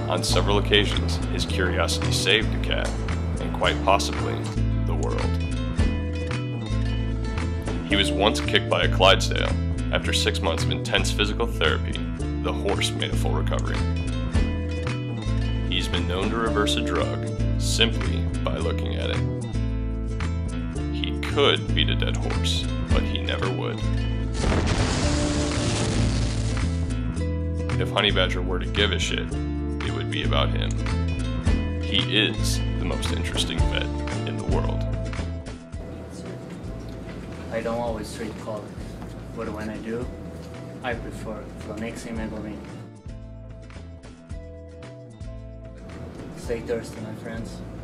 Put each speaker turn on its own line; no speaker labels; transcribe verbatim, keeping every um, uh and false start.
On several occasions, his curiosity saved a cat, and quite possibly, the world. He was once kicked by a Clydesdale. After six months of intense physical therapy, the horse made a full recovery. He's been known to reverse a drug simply by looking at it. He could beat a dead horse, but he never would. If Honey Badger were to give a shit, it would be about him. He is the most interesting vet in the world.
I don't always treat colic, but when I do, I prefer fluniximab. Stay thirsty, my friends.